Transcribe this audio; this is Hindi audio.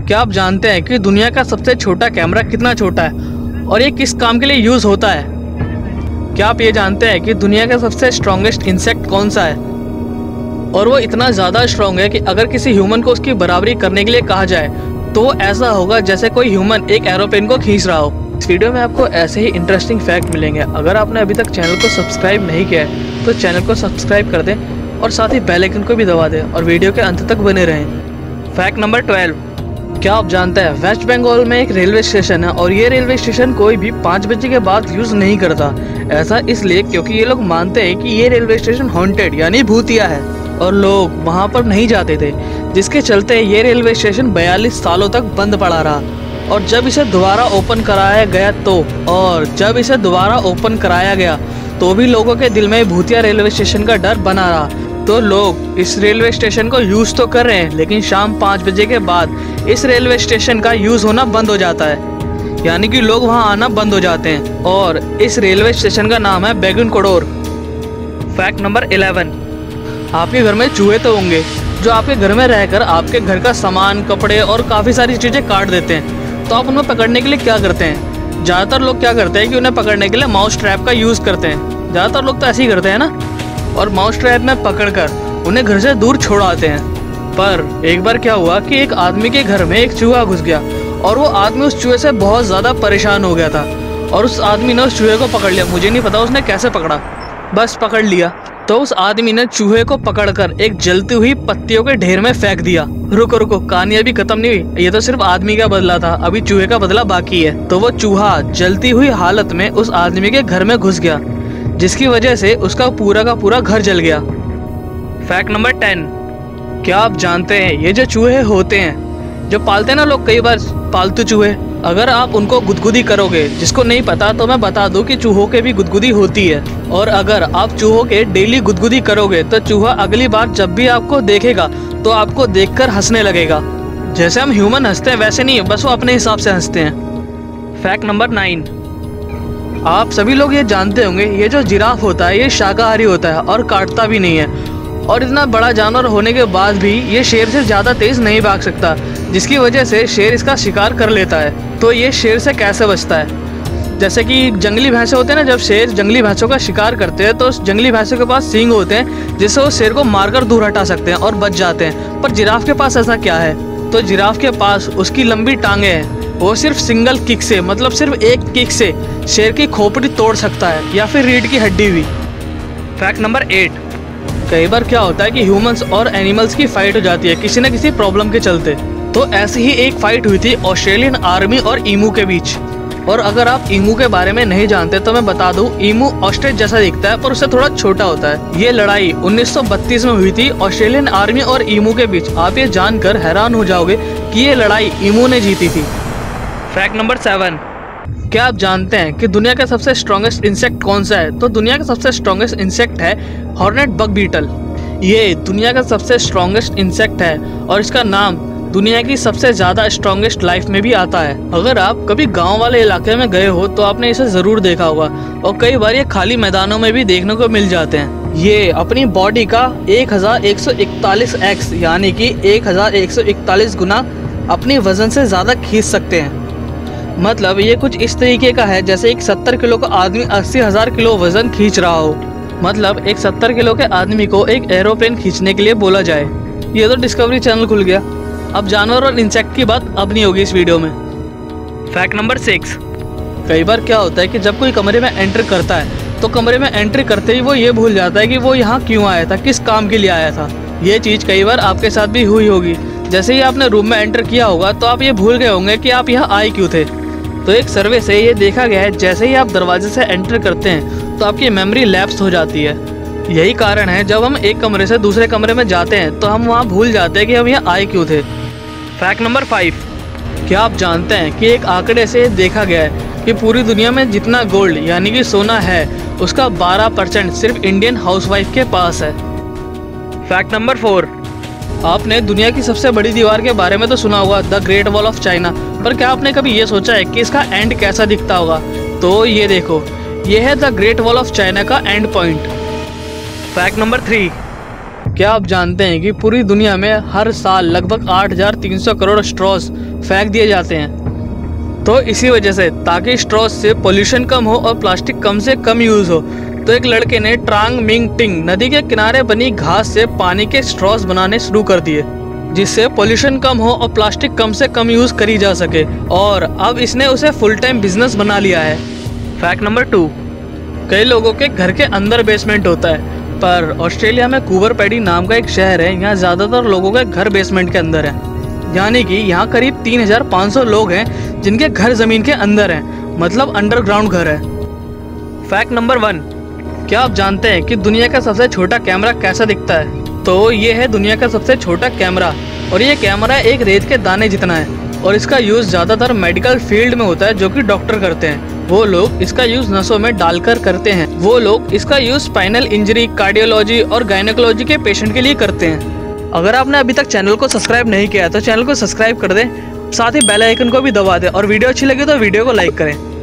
क्या आप जानते हैं कि दुनिया का सबसे छोटा कैमरा कितना छोटा है और ये किस काम के लिए यूज होता है? क्या आप ये जानते हैं कि दुनिया का सबसे स्ट्रॉन्गेस्ट इंसेक्ट कौन सा है? और वो इतना ज़्यादा स्ट्रॉन्ग है कि अगर किसी ह्यूमन को उसकी बराबरी करने के लिए कहा जाए तो वो ऐसा होगा जैसे कोई ह्यूमन एक एरोप्लेन को खींच रहा हो। इस वीडियो में आपको ऐसे ही इंटरेस्टिंग फैक्ट मिलेंगे। अगर आपने अभी तक चैनल को सब्सक्राइब नहीं किया है तो चैनल को सब्सक्राइब कर दें और साथ ही बेल आइकन को भी दबा दें और वीडियो के अंत तक बने रहें। फैक्ट नंबर 12, क्या आप जानते हैं वेस्ट बंगाल में एक रेलवे स्टेशन है और ये रेलवे स्टेशन कोई भी 5 बजे के बाद यूज नहीं करता। ऐसा इसलिए क्योंकि ये लोग मानते हैं कि ये रेलवे स्टेशन हॉन्टेड यानी भूतिया है और लोग वहाँ पर नहीं जाते थे, जिसके चलते ये रेलवे स्टेशन 42 सालों तक बंद पड़ा रहा। और जब इसे दोबारा ओपन कराया गया तो भी लोगों के दिल में भूतिया रेलवे स्टेशन का डर बना रहा। तो लोग इस रेलवे स्टेशन को यूज तो कर रहे हैं, लेकिन शाम 5 बजे के बाद इस रेलवे स्टेशन का यूज होना बंद हो जाता है, यानी कि लोग वहां आना बंद हो जाते हैं। और इस रेलवे स्टेशन का नाम है बेगुन कोडोर। फैक्ट नंबर 11, आपके घर में चूहे तो होंगे जो आपके घर में रहकर आपके घर का सामान, कपड़े और काफ़ी सारी चीज़ें काट देते हैं। तो आप उन्हें पकड़ने के लिए क्या करते हैं? ज़्यादातर लोग क्या करते हैं कि उन्हें पकड़ने के लिए माउस ट्रैप का यूज़ करते हैं। ज़्यादातर लोग तो ऐसे ही करते हैं ना, और माउस ट्रैप में पकड़कर उन्हें घर से दूर छोड़ाते हैं। पर एक बार क्या हुआ कि एक आदमी के घर में एक चूहा घुस गया और वो आदमी उस चूहे से बहुत ज़्यादा परेशान हो गया था और उस आदमी ने उस चूहे को पकड़ लिया। मुझे नहीं पता उसने कैसे पकड़ा, बस पकड़ लिया। तो उस आदमी ने चूहे को पकड़कर एक जलती हुई पत्तियों के ढेर में फेंक दिया। रुको, कहानी अभी खत्म नहीं हुई, ये तो सिर्फ आदमी का बदला था, अभी चूहे का बदला बाकी है। तो वो चूहा जलती हुई हालत में उस आदमी के घर में घुस गया, जिसकी वजह से उसका पूरा का पूरा घर जल गया। फैक्ट नंबर 10, क्या आप जानते हैं ये जो चूहे होते हैं जो पालते हैं ना लोग, कई बार पालतू चूहे, अगर आप उनको गुदगुदी करोगे, जिसको नहीं पता तो मैं बता दूं कि चूहों के भी गुदगुदी होती है। और अगर आप चूहों के डेली गुदगुदी करोगे तो चूहा अगली बार जब भी आपको देखेगा तो आपको देखकर हंसने लगेगा। जैसे हम ह्यूमन हंसते हैं वैसे नहीं, बस वो अपने हिसाब से हंसते हैं। फैक्ट नंबर 9, आप सभी लोग ये जानते होंगे ये जो जिराफ होता है ये शाकाहारी होता है और काटता भी नहीं है। और इतना बड़ा जानवर होने के बाद भी ये शेर से ज़्यादा तेज़ नहीं भाग सकता, जिसकी वजह से शेर इसका शिकार कर लेता है। तो ये शेर से कैसे बचता है? जैसे कि जंगली भैंसे होते हैं ना, जब शेर जंगली भैंसों का शिकार करते हैं तो उस जंगली भैंसों के पास सींग होते हैं जिससे वो शेर को मारकर दूर हटा सकते हैं और बच जाते हैं। पर जिराफ के पास ऐसा क्या है? तो जिराफ के पास उसकी लंबी टांगे हैं, वो सिर्फ सिंगल किक से, मतलब सिर्फ एक किक से शेर की खोपड़ी तोड़ सकता है या फिर रीढ़ की हड्डी भी। फैक्ट नंबर 8, कई बार क्या होता है कि ह्यूमंस और एनिमल्स की फाइट हो जाती है किसी न किसी प्रॉब्लम के चलते। तो ऐसी ही एक फाइट हुई थी ऑस्ट्रेलियन आर्मी और ईमू के बीच। और अगर आप ईमू के बारे में नहीं जानते तो मैं बता दूं, ईमू ऑस्ट्रिच जैसा दिखता है पर उससे थोड़ा छोटा होता है। ये लड़ाई 1932 में हुई थी ऑस्ट्रेलियन आर्मी और ईमू के बीच। आप ये जानकर हैरान हो जाओगे कि ये लड़ाई ईमू ने जीती थी। फैक्ट नंबर 7, क्या आप जानते हैं कि दुनिया का सबसे स्ट्रॉन्गेस्ट इंसेक्ट कौन सा है? तो दुनिया का सबसे स्ट्रॉन्गेस्ट इंसेक्ट है हॉर्नेट बग बीटल। ये दुनिया का सबसे स्ट्रॉन्गेस्ट इंसेक्ट है और इसका नाम दुनिया की सबसे ज़्यादा स्ट्रॉन्गेस्ट लाइफ में भी आता है। अगर आप कभी गांव वाले इलाके में गए हो तो आपने इसे ज़रूर देखा होगा और कई बार ये खाली मैदानों में भी देखने को मिल जाते हैं। ये अपनी बॉडी का 1141x यानी कि 1141 गुना अपनी वजन से ज़्यादा खींच सकते हैं। मतलब ये कुछ इस तरीके का है जैसे एक 70 किलो का आदमी 80,000 किलो वजन खींच रहा हो। मतलब एक 70 किलो के आदमी को एक एरोप्लेन खींचने के लिए बोला जाए। ये तो डिस्कवरी चैनल खुल गया। अब जानवर और इंसेक्ट की बात अब नहीं होगी इस वीडियो में। फैक्ट नंबर 6, कई बार क्या होता है कि जब कोई कमरे में एंटर करता है तो कमरे में एंट्री करते ही वो ये भूल जाता है कि वो यहाँ क्यों आया था, किस काम के लिए आया था। ये चीज़ कई बार आपके साथ भी हुई होगी। जैसे ही आपने रूम में एंटर किया होगा तो आप ये भूल गए होंगे कि आप यहाँ आए क्यों थे। तो एक सर्वे से ये देखा गया है जैसे ही आप दरवाजे से एंटर करते हैं तो आपकी मेमोरी लैप्स हो जाती है। यही कारण है जब हम एक कमरे से दूसरे कमरे में जाते हैं तो हम वहाँ भूल जाते हैं कि हम यहाँ आए क्यों थे। फैक्ट नंबर 5, क्या आप जानते हैं कि एक आंकड़े से देखा गया है कि पूरी दुनिया में जितना गोल्ड यानी कि सोना है उसका 12% सिर्फ इंडियन हाउसवाइफ के पास है। फैक्ट नंबर 4, आपने दुनिया की सबसे बड़ी दीवार के बारे में तो सुना होगा, the great wall of China. पर क्या आपने कभी ये सोचा है कि इसका एंड कैसा दिखता होगा? तो ये देखो, ये है the great wall of China का एंड पॉइंट। फैक्ट नंबर 3, क्या आप जानते हैं कि पूरी दुनिया में हर साल लगभग 8,300 करोड़ स्ट्रॉज फेंक दिए जाते हैं। तो इसी वजह से ताकि स्ट्रॉज से पोल्यूशन कम हो और प्लास्टिक कम से कम यूज हो, तो एक लड़के ने ट्रांग मिंग टिंग नदी के किनारे बनी घास से पानी के स्ट्रॉज बनाने शुरू कर दिए, जिससे पोल्यूशन कम हो और प्लास्टिक कम से कम यूज करी जा सके। और अब इसने उसे फुल टाइम बिजनेस बना लिया है। फैक्ट नंबर 2, कई लोगों के घर के अंदर बेसमेंट होता है, पर ऑस्ट्रेलिया में कूबर पैडी नाम का एक शहर है, यहाँ ज्यादातर लोगों के घर बेसमेंट के अंदर है। यानी कि यहाँ करीब 3,500 लोग हैं जिनके घर जमीन के अंदर हैं, मतलब अंडरग्राउंड घर है। फैक्ट नंबर 1, क्या आप जानते हैं कि दुनिया का सबसे छोटा कैमरा कैसा दिखता है? तो ये है दुनिया का सबसे छोटा कैमरा, और ये कैमरा एक रेत के दाने जितना है, और इसका यूज ज्यादातर मेडिकल फील्ड में होता है, जो कि डॉक्टर करते हैं। वो लोग इसका यूज नसों में डालकर करते हैं। वो लोग इसका यूज स्पाइनल इंजरी, कार्डियोलॉजी और गायनेकोलॉजी के पेशेंट के लिए करते हैं। अगर आपने अभी तक चैनल को सब्सक्राइब नहीं किया तो चैनल को सब्सक्राइब कर दें, साथ ही बेल आइकन को भी दबा दें, और वीडियो अच्छी लगे तो वीडियो को लाइक करें।